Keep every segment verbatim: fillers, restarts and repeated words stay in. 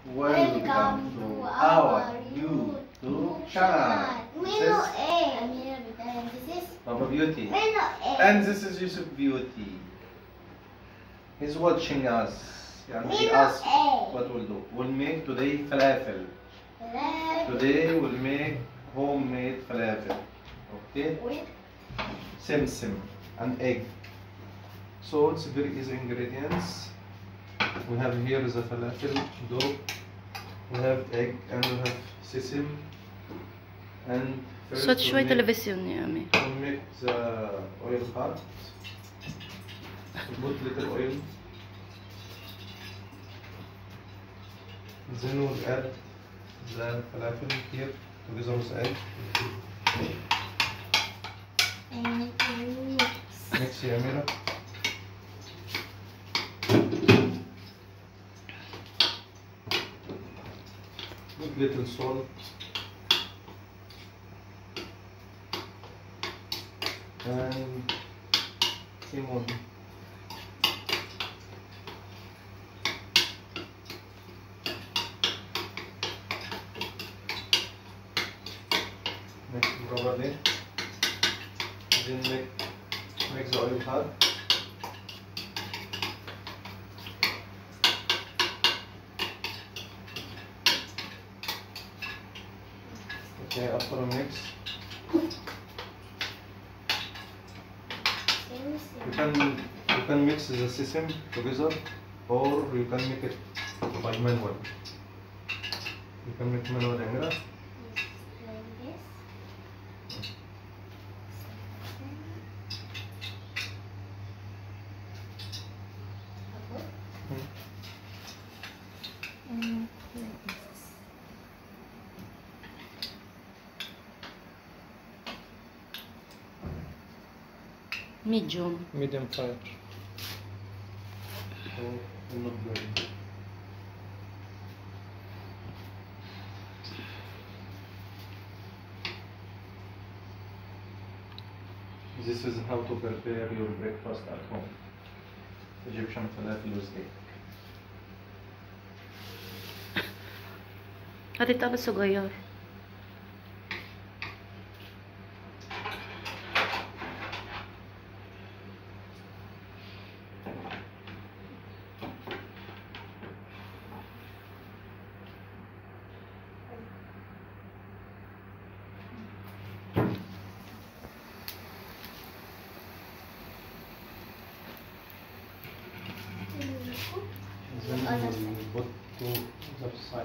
Welcome to our YouTube channel. This is Amira, and this is Papa Beauty. And this is Yusuf Beauty. He's watching us. And he asked what we'll do. We'll make today falafel. Today we'll make homemade falafel. Okay? with Sim and egg. So it's very easy ingredients. We have here the falafel dough. We have egg and we have sesame. And first صوت we'll شوي make- تلفزيون يا أمي. we'll make the oil hot. Put little oil. Then we'll add the falafel here together with egg. and Mix it, Amira. Put little salt. And lemon. Mix it properly. Then make make the oil hot. Okay, after a mix, you can you can mix the sesame together, or you can make it by manual. You can make manual, Amira. like this. And like this. Medium. Medium fire. So will not burn. This is how to prepare your breakfast at home. Egyptian falafel with egg. Hati tapos sugayor. Then we'll put to the side.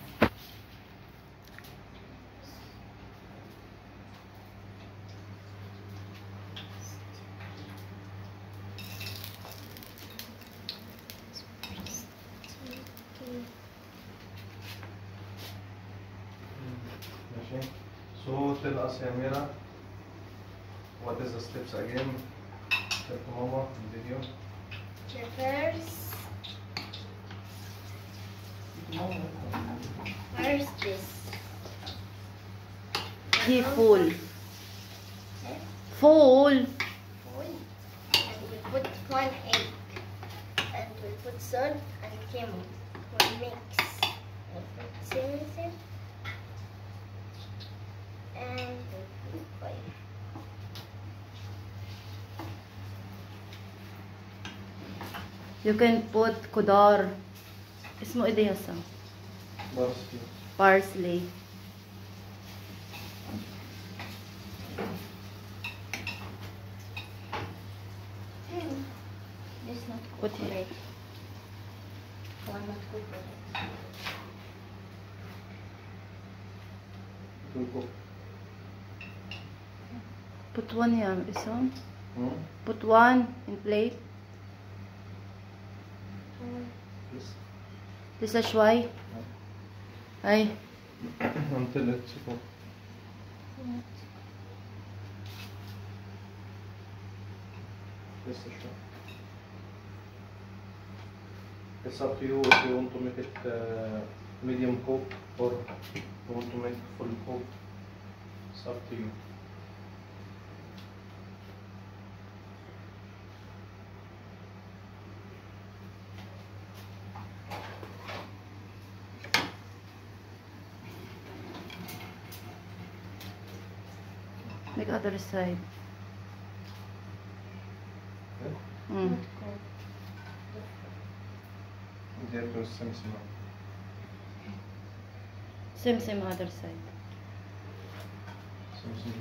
Okay. So tell us, Amira, what is the steps again? Tell to Mama in the video. The first, first this. He full. Eh? Full. Full. And we put one egg. And we put salt and lemon. We mix. We put sesame. And we put oil. You can put kudar. اسمه ايه ده يا سا؟ Parsley. Parsley. Hmm. This not Put cooked here. already. One not cooked already. It will cook. Put one ya isa. Hmm? Put one in plate. Hmm. Yes. Lisa شوي. Ay. Until it's cooked. Yes, sure. It's up to you if you want to make it uh, medium cook or you want to make full cook. It's up to you. Make other side. Okay. Mm. Get to Simpson. Same, same other side. Simpson.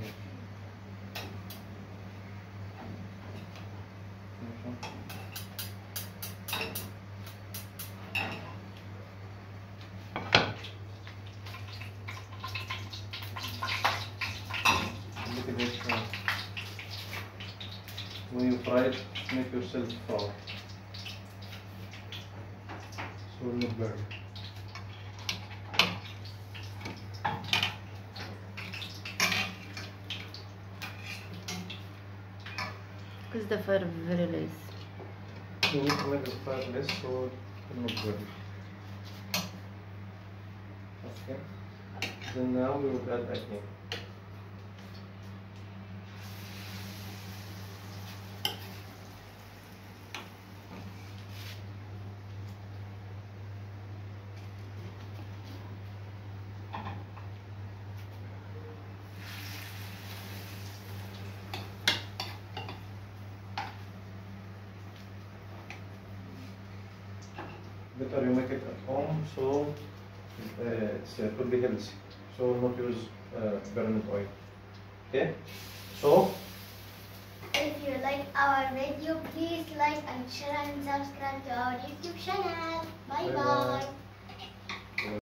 Look at this one. When you fry it, make yourself proud. So it will not burn. Because the fire very less. You need to make the fire less so it will not burn. Okay. Then now we will add again. Better you make it at home so uh, it's, uh, it will be healthy. So not use uh, burnt oil. Okay? So If you like our video, please like and share and subscribe to our YouTube channel. Bye Bye bye. bye.